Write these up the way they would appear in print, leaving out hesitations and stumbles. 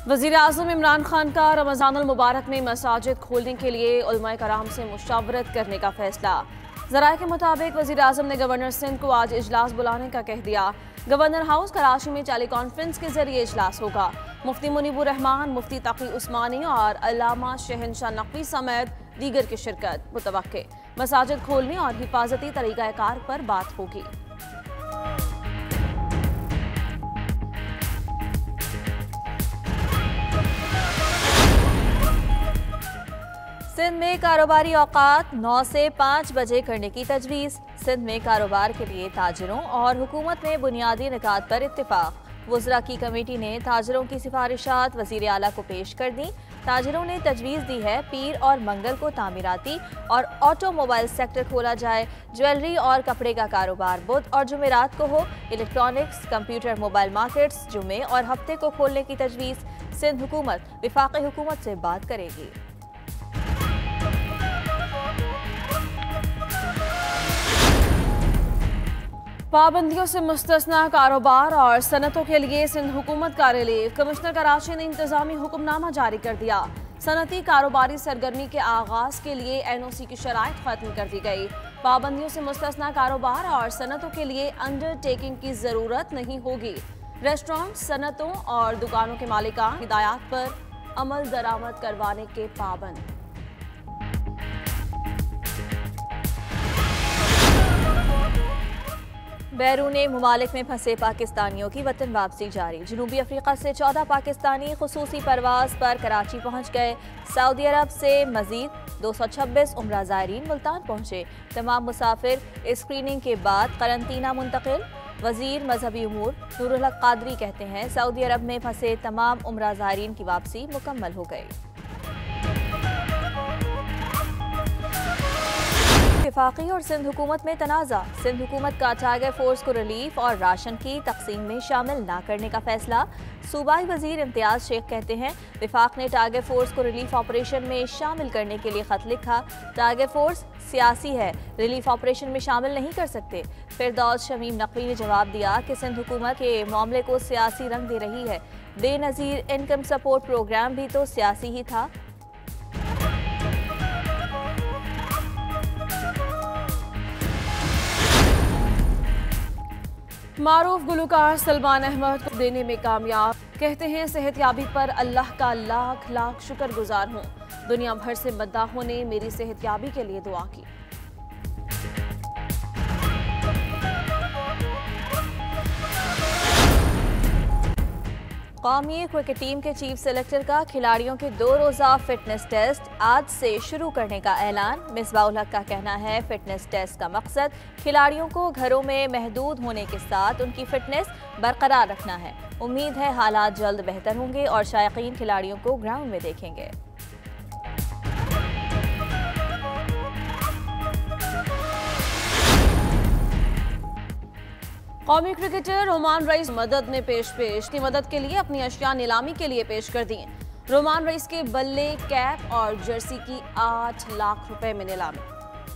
वज़ीर आज़म इमरान खान का रमज़ान अल मुबारक में मसाजिद खोलने के लिए उलमाए कराम से मुशावरत करने का फैसला। ज़राए के मुताबिक वज़ीर आज़म ने गवर्नर सिंध को आज इजलास बुलाने का कह दिया। गवर्नर हाउस कराची में टेली कॉन्फ्रेंस के जरिए इजलास होगा। मुफ्ती मुनीबुर रहमान, मुफ्ती तकी उस्मानी और अल्लामा शहनशाह नकवी समेत दीगर की शिरकत मुतवक्के। मसाजिद खोलने और हिफाजती तरीक़ाकार पर बात होगी। सिंध में कारोबारी औकात 9 से 5 बजे करने की तजवीज़। सिंध में कारोबार के लिए ताजिरों और हुकूमत में बुनियादी निकात पर इत्तिफाक। वज़रा की कमेटी ने ताजिरों की सिफारिशात वज़ीर आला को पेश कर दी। ताजिरों ने तजवीज़ दी है पीर और मंगल को तामीराती और ऑटोमोबाइल सेक्टर खोला जाए। ज्वेलरी और कपड़े का कारोबार बुध और जुमेरात को हो। इलेक्ट्रॉनिक्स, कंप्यूटर, मोबाइल मार्केट्स जुमे और हफ्ते को खोलने की तजवीज़। सिंध हुकूमत वफाकी हुकूमत से बात करेगी। पाबंदियों से मुस्तस्ना कारोबार और सनतों के लिए सिंध हुकूमत का रिलीफ। कमिश्नर कराची ने इंतजामी हुक्मनामा जारी कर दिया। सनती कारोबारी सरगर्मी के आगाज के लिए NOC की शराइत खत्म कर दी गई। पाबंदियों से मुस्तस्ना कारोबार और सनतों के लिए अंडरटेकिंग की जरूरत नहीं होगी। रेस्टोरेंट, सनतों और दुकानों के मालिकान हिदायत पर अमल दरामद करवाने के पाबंद। बैरून मुमालिक में फंसे पाकिस्तानियों की वतन वापसी जारी। जनूबी अफ्रीका से 14 पाकिस्तानी खुसूसी परवाज पर कराची पहुंच गए। सऊदी अरब से मजीद 226 उम्रा ज़ायरीन मुल्तान पहुंचे। तमाम मुसाफिर स्क्रीनिंग के बाद करंतना मुंतकिल। वजीर मजहबी उमूर नूरुल हक कादरी कहते हैं सऊदी अरब में फंसे तमाम उम्रा ज़ायरीन की वापसी मुकम्मल हो गई। वफाकी और सिंध हुकूमत में तनाज़ा। सिंध हुकूमत का टाइगर फोर्स को रिलीफ और राशन की तकसीम में शामिल न करने का फैसला। सूबाई वजीर इम्तियाज शेख कहते हैं वफाक ने टाइगर फोर्स को रिलीफ ऑपरेशन में शामिल करने के लिए खत लिखा। टाइगर फोर्स सियासी है, रिलीफ ऑपरेशन में शामिल नहीं कर सकते। फिरदौस शमीम नकवी ने जवाब दिया कि सिंध हुकूमत के मामले को सियासी रंग दे रही है। बेनज़ीर इनकम सपोर्ट प्रोग्राम भी तो सियासी ही था। मारूफ गुलकार सलमान अहमद को देने में कामयाब। कहते हैं सेहतयाबी पर अल्लाह का लाख लाख शुक्रगुजार हूँ। दुनिया भर से मद्दाहों ने मेरी सेहतयाबी के लिए दुआ की। कौमी क्रिकेट टीम के चीफ सेलेक्टर का खिलाड़ियों के 2 रोज़ा फिटनेस टेस्ट आज से शुरू करने का ऐलान। मिसबाहुल हक का कहना है फिटनेस टेस्ट का मकसद खिलाड़ियों को घरों में महदूद होने के साथ उनकी फिटनेस बरकरार रखना है। उम्मीद है हालात जल्द बेहतर होंगे और शायकीन खिलाड़ियों को ग्राउंड में देखेंगे। कौमी क्रिकेटर रोमान रईस मदद में पेश की मदद के लिए अपनी अशिया नीलामी के लिए पेश कर दी। रोमान रईस के बल्ले, कैप और जर्सी की 8 लाख रुपए में नीलामी।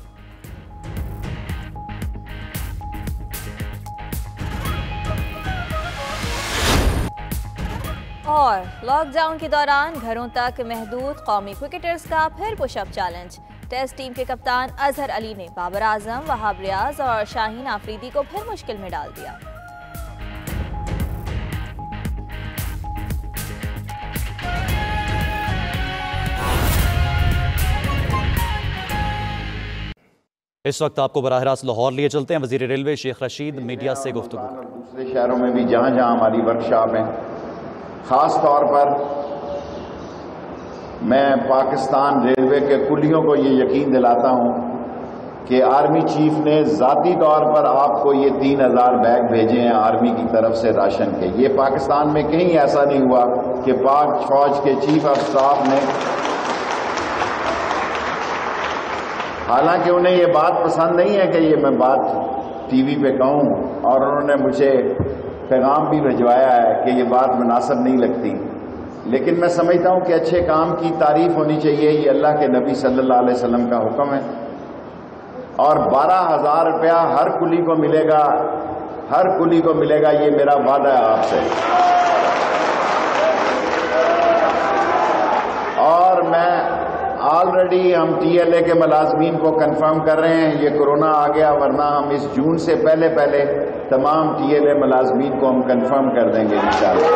और लॉकडाउन के दौरान घरों तक महदूद कौमी क्रिकेटर्स का फिर पुशअप चैलेंज। टेस्ट टीम के कप्तान अजहर अली ने बाबर आजम, वहाब रियाज और शाहीन आफरीदी को फिर मुश्किल में डाल दिया। इस वक्त आपको बराह रास्त लाहौर लिए चलते हैं। वजीर रेलवे शेख रशीद मीडिया से गुफ्तगू। दूसरे शहरों में भी जहाँ जहाँ हमारी वर्कशॉप है, खास तौर पर मैं पाकिस्तान रेलवे के कुलियों को ये यकीन दिलाता हूँ कि आर्मी चीफ ने ज़ाती तौर पर आपको ये 3000 बैग भेजे हैं आर्मी की तरफ से राशन के। ये पाकिस्तान में कहीं ऐसा नहीं हुआ कि पाक फौज के चीफ ऑफ स्टाफ ने, हालांकि उन्हें ये बात पसंद नहीं है कि ये मैं बात टीवी पे कहूँ, और उन्होंने मुझे पैगाम भी भिजवाया है कि ये बात मुनासिब नहीं लगती, लेकिन मैं समझता हूं कि अच्छे काम की तारीफ होनी चाहिए। ये अल्लाह के नबी सल्लल्लाहु अलैहि वसल्लम का हुक्म है। और 12,000 रुपया हर कुली को मिलेगा, हर कुली को मिलेगा, ये मेरा वादा है आपसे। میں آلریڈی ہم ٹی ایل اے کے ملازمین کو کنفرم کر رہے ہیں یہ کرونا آ گیا، ورنہ ہم اس جون سے پہلے تمام ٹی ایل اے ملازمین کو ہم کنفرم کر دیں گے انشاءاللہ۔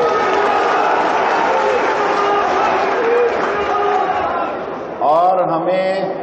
اور ہمیں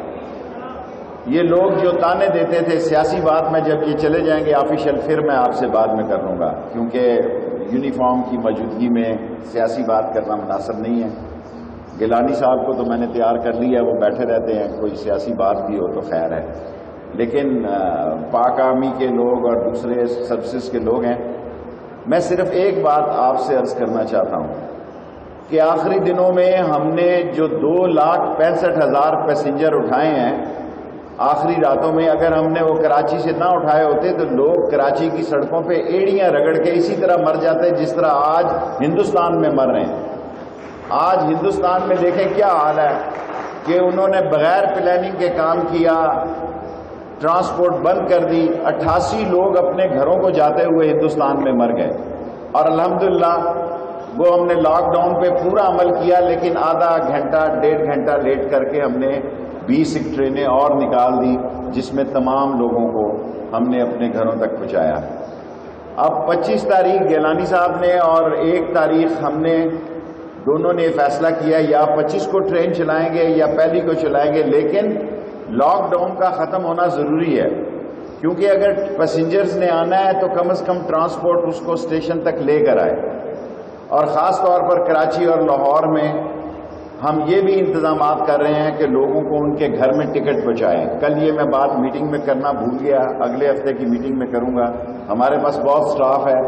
یہ لوگ جو تانے دیتے تھے سیاسی بات میں جب یہ چلے جائیں گے آفیشیل، پھر میں آپ سے بعد میں کر لوں گا، کیونکہ یونیفارم کی موجودگی میں سیاسی بات کرنا مناسب نہیں ہے۔ گیلانی صاحب کو تو میں نے تیار کر لیا، وہ بیٹھے رہتے ہیں، کوئی سیاسی بات بھی ہو تو خیر ہے، لیکن پاک آرمی کے لوگ اور دوسرے سروسز کے لوگ ہیں۔ میں صرف ایک بات آپ سے عرض کرنا چاہتا ہوں کہ آخری دنوں میں ہم نے جو 2,65,000 پیسنجر اٹھائے ہیں آخری راتوں میں، اگر ہم نے وہ کراچی سے نہ اٹھائے ہوتے تو لوگ کراچی کی سڑکوں پہ ایڑیاں رگڑ کے اسی طرح مر جاتے جس طرح آج ہندوستان میں مر رہے ہیں۔ آج ہندوستان میں دیکھیں کیا حال ہے کہ انہوں نے بغیر پلاننگ کے کام کیا، ٹرانسپورٹ بند کر دی، 88 لوگ اپنے گھروں کو جاتے ہوئے ہندوستان میں مر گئے، اور الحمدللہ وہ ہم نے لاک ڈاؤن پہ پورا عمل کیا، لیکن آدھا گھنٹہ 1.5 گھنٹہ لیٹ کر کے ہم نے 20 ٹرینیں اور نکال دی، جس میں تمام لوگوں کو ہم نے اپنے گھروں تک پہنچایا۔ اب 25 تاریخ گیلانی صاحب نے اور 1 تاریخ ہم نے دونوں نے فیصلہ کیا یا 25 کو ٹرین چلائیں گے یا پہلی کو چلائیں گے، لیکن لاک ڈاؤن کا ختم ہونا ضروری ہے، کیونکہ اگر پیسنجرز نے آنا ہے تو کم از کم ٹرانسپورٹ اس کو اسٹیشن تک لے کر آئے، اور خاص طور پر کراچی اور لاہور میں ہم یہ بھی انتظامات کر رہے ہیں کہ لوگوں کو ان کے گھر میں ٹکٹ پہنچائیں۔ کل یہ میں بات میٹنگ میں کرنا بھول گیا، اگلے ہفتے کی میٹنگ میں کروں گا۔ ہمارے پاس بہت سٹاف ہے،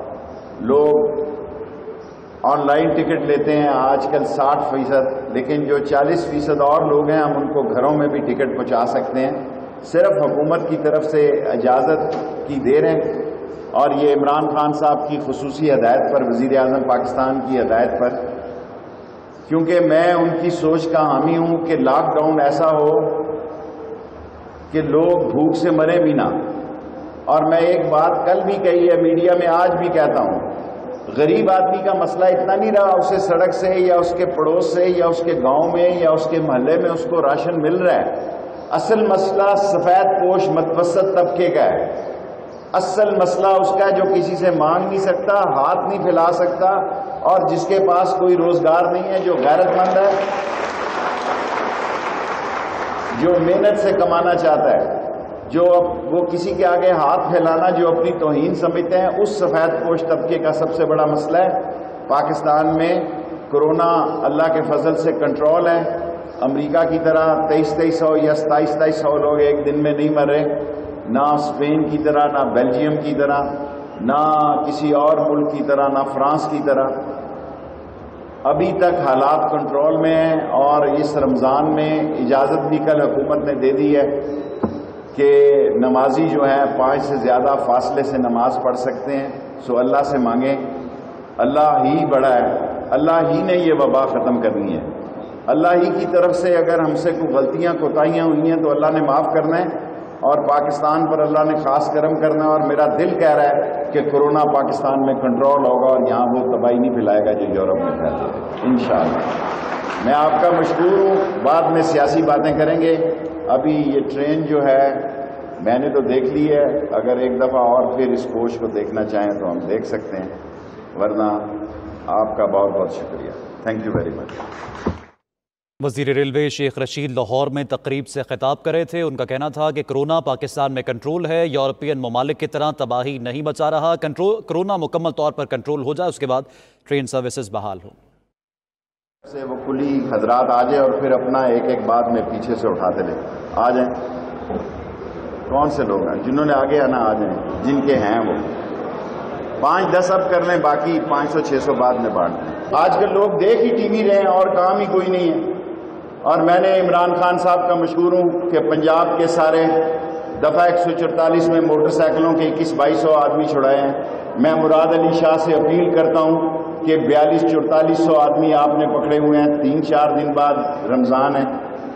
لوگ آن لائن ٹکٹ لیتے ہیں آج کل 60%، لیکن جو 40% اور لوگ ہیں ہم ان کو گھروں میں بھی ٹکٹ پہنچا سکتے ہیں، صرف حکومت کی طرف سے اجازت کی دیر ہے، اور یہ عمران خان صاحب کی خصوصی ہدایت پر، وزیر اعظم پاکستان کی ہدایت پر، کیونکہ میں ان کی سوچ کا حامی ہوں کہ لاک ڈاؤن ایسا ہو کہ لوگ بھوک سے مرے بھی نہ۔ اور میں ایک بات کل بھی کہی ہے میڈیا میں، آج بھی کہتا ہوں، غریب آدمی کا مسئلہ اتنا نہیں رہا اسے سڑک سے یا اس کے پڑوس سے یا اس کے گاؤں میں یا اس کے محلے میں اس کو راشن مل رہا ہے، اصل مسئلہ سفید پوش متوسط طبقے کا ہے، اصل مسئلہ اس کا جو کسی سے مانگ نہیں سکتا، ہاتھ نہیں پھیلا سکتا، اور جس کے پاس کوئی روزگار نہیں ہے، جو غیرت مند ہے، جو محنت سے کمانا چاہتا ہے، جو وہ کسی کے آگے ہاتھ پھیلانا جو اپنی توہین سمجھتے ہیں، اس سفید پوش طبقے کا سب سے بڑا مسئلہ ہے۔ پاکستان میں کرونا اللہ کے فضل سے کنٹرول ہے، امریکہ کی طرح 2300 یا 2700 لوگ ایک دن میں نہیں مر رہے، نہ اسپین کی طرح، نہ بیلجیم کی طرح، نہ کسی اور ملک کی طرح، نہ فرانس کی طرح۔ ابھی تک حالات کنٹرول میں ہیں، اور اس رمضان میں اجازت بھی کل حکومت نے دے دی ہے کہ نمازی جو ہیں 5 سے زیادہ فاصلے سے نماز پڑھ سکتے ہیں۔ سو اللہ سے مانگیں، اللہ ہی بڑا ہے، اللہ ہی نے یہ وبا ختم کرنی ہے، اللہ ہی کی طرف سے اگر ہم سے کوئی غلطیاں کوتاہیاں ہوئی ہیں تو اللہ نے معاف کرنا ہے، اور پاکستان پر اللہ نے خاص کرم کرنا ہے، اور میرا دل کہہ رہا ہے کہ کرونا پاکستان میں کنٹرول ہوگا اور یہاں وہ تباہی نہیں پھیلائے گا جو یورپ میں پھیلتے تھے انشاءاللہ۔ میں آپ کا مشکور ہوں، بعد میں سیاسی باتیں کریں گے۔ ابھی یہ ٹرین جو ہے میں نے تو دیکھ لی ہے، اگر ایک دفعہ اور پھر اس کوچ کو دیکھنا چاہیں تو ہم دیکھ سکتے ہیں، ورنہ آپ کا بہت بہت شکریہ، تھینک یو ویری مچ۔ وزیر ریلوے شیخ رشید لاہور میں تقریب سے خطاب کر رہے تھے۔ ان کا کہنا تھا کہ کرونا پاکستان میں کنٹرول ہے، یورپین ممالک کی طرح تباہی نہیں مچا رہا، کرونا مکمل طور پر کنٹرول ہو جائے اس کے بعد ٹرین سروسز بحال ہوں۔ سے وہ کلی حضرات آ جائیں اور پھر اپنا ایک ایک بات میں پیچھے سے اٹھاتے لیں، آ جائیں۔ کون سے لوگ ہیں جنہوں نے آگے آنا؟ آ جائیں، جن کے ہیں وہ 5-10 اب کر لیں، باقی 500-600 بعد میں بانٹ دیں۔ آج کل لوگ دیکھ ہی ٹی وی رہے ہیں اور کام ہی کوئی نہیں ہے۔ اور میں نے عمران خان صاحب کا مشکور ہوں کہ پنجاب کے سارے دفعہ 144 میں موٹر سائیکلوں کے 2100-2200 آدمی چھڑائے ہیں۔ میں مراد علی شاہ سے اپیل کرتا ہوں کہ 4200-4400 آدمی آپ نے پکڑے ہوئے ہیں، 3-4 دن بعد رمضان ہے،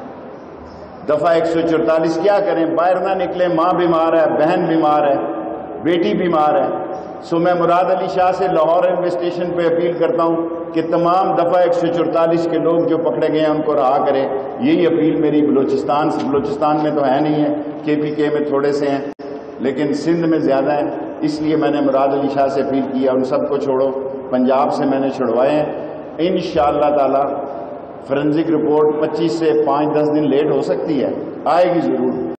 دفعہ 144 کیا کریں؟ باہر نہ نکلیں، ماں بیمار ہے، بہن بیمار ہے، بیٹی بیمار ہے. سو میں مراد علی شاہ سے لاہور ریلوے اسٹیشن پہ اپیل کرتا ہوں کہ تمام دفعہ 144 کے لوگ جو پکڑے گئے ہیں ان کو رہا کرے. یہی اپیل میری بلوچستان میں تو ہے نہیں ہے, KPK میں تھوڑے سے ہیں لیکن سندھ میں زیادہ ہیں, اس لیے میں نے مراد علی شاہ سے اپیل کیا ان سب کو چھوڑو. پنجاب سے میں نے چھڑوائے ہیں. انشاءاللہ تعالی فورنزک رپورٹ 25 سے 5-10 دن لیٹ ہو سکتی ہے, آئے گی ضرور.